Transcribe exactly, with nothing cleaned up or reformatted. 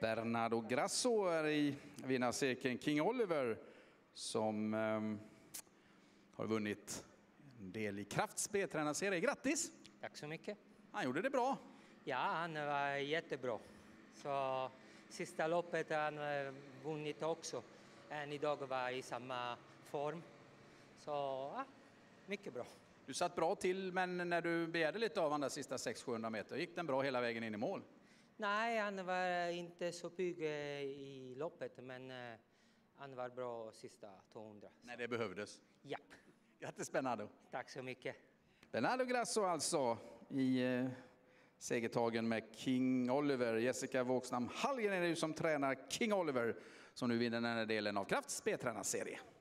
Bernardo Grasso är i vinnarcirkeln. King Oliver som um, har vunnit en del i Krafts B-tränarserie. Grattis! Tack så mycket. Han gjorde det bra. Ja, han var jättebra. Så sista loppet han vunnit också. Än idag var i samma form. Så ja, mycket bra. Du satt bra till, men när du begärde lite av andra sista sex till sjuhundra meter gick den bra hela vägen in i mål? Nej, han var inte så pigg i loppet, men han var bra sista tvåhundra. När det behövdes? Ja. Grattis Bernardo. Tack så mycket. Bernardo Grasso alltså i eh, segertagen med King Oliver. Jessica Wågsnam Hallgren är det som tränar King Oliver som nu vinner den här delen av Krafts B-tränarserie.